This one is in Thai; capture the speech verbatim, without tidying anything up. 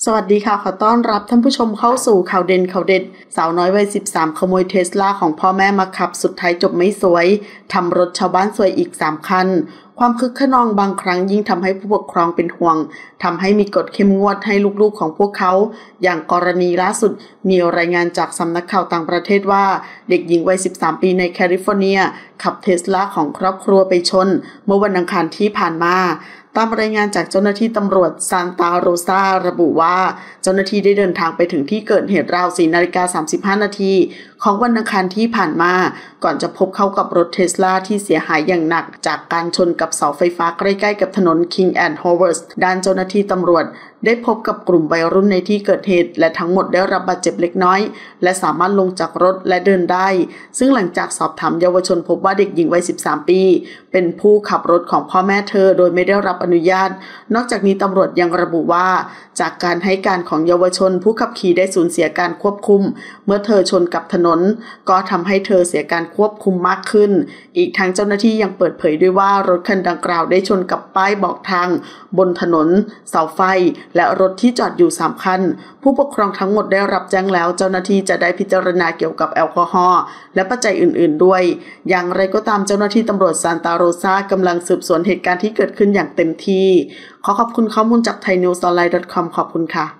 สวัสดีค่ะขอต้อนรับท่านผู้ชมเข้าสู่ข่าวเด่นข่าวเด็ดสาวน้อยวัยสิบสามขโมยเทสลาของพ่อแม่มาขับสุดท้ายจบไม่สวยทำรถชาวบ้านสวยอีกสามคันความคึกขนองบางครั้งยิ่งทำให้ผู้ปกครองเป็นห่วงทำให้มีกฎเข้มงวดให้ลูกๆของพวกเขาอย่างกรณีล่าสุดมีรายงานจากสำนักข่าวต่างประเทศว่าเด็กหญิงวัยสิบสามปีในแคลิฟอร์เนียขับเทสลาของครอบครัวไปชนเมื่อวันอังคารที่ผ่านมาตามรายงานจากเจ้าหน้าที่ตำรวจซานตาโรซาระบุว่าเจ้าหน้าที่ได้เดินทางไปถึงที่เกิดเหตุราว สี่นาฬิกาสามสิบห้า นาทีของวันอังคารที่ผ่านมาก่อนจะพบเข้ากับรถเทสลาที่เสียหายอย่างหนักจากการชนกับเสาไฟฟ้าใกล้ๆกับถนน King and Howard ด้านเจ้าหน้าที่ตำรวจได้พบกับกลุ่มวัยรุ่นในที่เกิดเหตุและทั้งหมดได้รับบาดเจ็บเล็กน้อยและสามารถลงจากรถและเดินได้ซึ่งหลังจากสอบถามเยาวชนพบว่าเด็กหญิงวัยสิบสามปีเป็นผู้ขับรถของพ่อแม่เธอโดยไม่ได้รับอนุญาตนอกจากนี้ตำรวจยังระบุว่าจากการให้การของเยาวชนผู้ขับขี่ได้สูญเสียการควบคุมเมื่อเธอชนกับถนนก็ทำให้เธอเสียการควบคุมมากขึ้นอีกทั้งเจ้าหน้าที่ยังเปิดเผยด้วยว่ารถคันดังกล่าวได้ชนกับป้ายบอกทางบนถนนเสาไฟและรถที่จอดอยู่สามคันผู้ปกครองทั้งหมดได้รับแจ้งแล้วเจ้าหน้าที่จะได้พิจารณาเกี่ยวกับแอลกอฮอล์และปัจจัยอื่นๆด้วยอย่างไรก็ตามเจ้าหน้าที่ตำรวจซานตาโรซากำลังสืบสวนเหตุการณ์ที่เกิดขึ้นอย่างเต็มที่ขอขอบคุณข้อมูลจาก ไทยนิวส์ออนไลน์ ดอท คอม ขอบคุณค่ะ